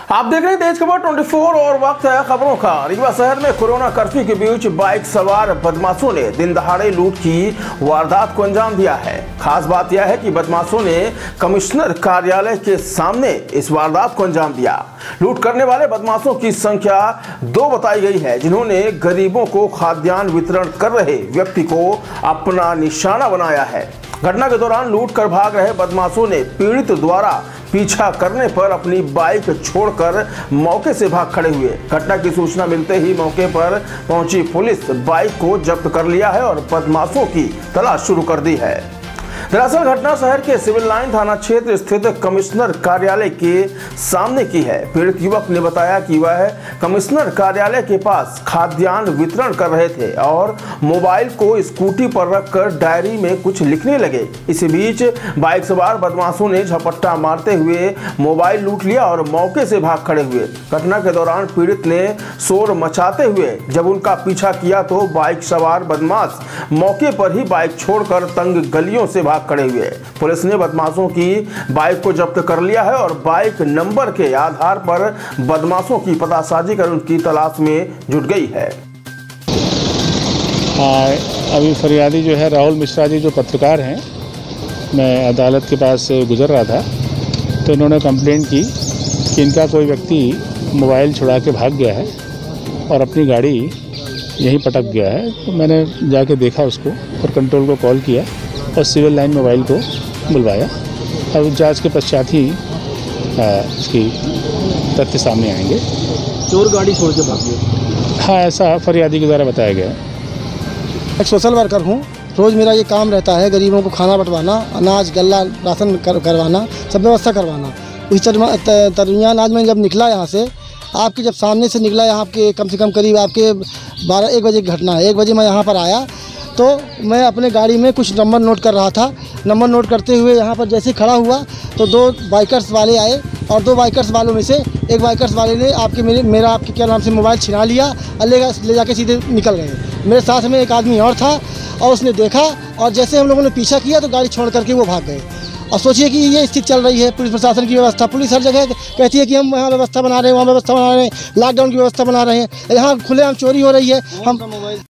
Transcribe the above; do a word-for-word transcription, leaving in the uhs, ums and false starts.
आप देख रहे हैं तेज खबर चौबीस और वक्त है खबरों का। रीवा शहर में कोरोना कर्फ्यू के बीच बाइक सवार बदमाशों ने दिन दहाड़े लूट की वारदात को अंजाम दिया है। खास बात यह है कि बदमाशों ने कमिश्नर कार्यालय के सामने इस वारदात को अंजाम दिया। लूट करने वाले बदमाशों की संख्या दो बताई गई है, जिन्होंने गरीबों को खाद्यान्न वितरण कर रहे व्यक्ति को अपना निशाना बनाया है। घटना के दौरान लूट कर भाग रहे बदमाशों ने पीड़ित द्वारा पीछा करने पर अपनी बाइक छोड़कर मौके से भाग खड़े हुए। घटना की सूचना मिलते ही मौके पर पहुंची पुलिस बाइक को जब्त कर लिया है और बदमाशों की तलाश शुरू कर दी है। दरअसल घटना शहर के सिविल लाइन थाना क्षेत्र स्थित कमिश्नर कार्यालय के सामने की है। पीड़ित युवक ने बताया कि वह कमिश्नर कार्यालय के पास खाद्यान्न वितरण कर रहे थे और मोबाइल को स्कूटी पर रखकर डायरी में कुछ लिखने लगे। इसी बीच बाइक सवार बदमाशों ने झपट्टा मारते हुए मोबाइल लूट लिया और मौके से भाग खड़े हुए। घटना के दौरान पीड़ित ने शोर मचाते हुए जब उनका पीछा किया तो बाइक सवार बदमाश मौके पर ही बाइक छोड़कर तंग गलियों से भाग खड़े हुए। पुलिस ने बदमाशों की बाइक को जब्त कर लिया है और बाइक नंबर के आधार पर बदमाशों की पतासाजी कर उनकी तलाश में जुट गई है। हाँ, अभी फरियादी जो है राहुल मिश्रा जी जो पत्रकार हैं, मैं अदालत के पास से गुजर रहा था तो इन्होंने कंप्लेंट की कि इनका कोई व्यक्ति मोबाइल छुड़ा के भाग गया है और अपनी गाड़ी यहीं पटक गया है। तो मैंने जाके देखा उसको और कंट्रोल को कॉल किया और सिविल लाइन मोबाइल को बुलवाया और जांच के पश्चात ही इसकी तथ्य सामने आएंगे। चोर गाड़ी छोड़ के भाग गए? हाँ, ऐसा फरियादी के द्वारा बताया गया। एक सोशल वर्कर हूँ, रोज़ मेरा ये काम रहता है गरीबों को खाना बंटवाना, अनाज गल्ला राशन कर, करवाना, सब व्यवस्था करवाना। इस दरमियान आज मैं जब निकला यहाँ से, आपके जब सामने से निकला, यहाँ आपके कम से कम करीब आपके बारह एक बजे की घटना है। एक बजे मैं यहाँ पर आया तो मैं अपने गाड़ी में कुछ नंबर नोट कर रहा था। नंबर नोट करते हुए यहाँ पर जैसे खड़ा हुआ तो दो बाइकर्स वाले आए और दो बाइकर्स वालों में से एक बाइकर्स वाले ने आपके मेरे मेरा आपके क्या नाम से मोबाइल छिना लिया और ले ले जाके सीधे निकल गए। मेरे साथ में एक आदमी और था और उसने देखा और जैसे हम लोगों ने पीछा किया तो गाड़ी छोड़ करके वो भाग गए। और सोचिए कि ये स्थिति चल रही है, पुलिस प्रशासन की व्यवस्था, पुलिस हर जगह कहती है कि हम यहाँ व्यवस्था बना रहे हैं, वहाँ व्यवस्था बना रहे हैं, लॉकडाउन की व्यवस्था बना रहे हैं, यहाँ खुलेआम चोरी हो रही है। हम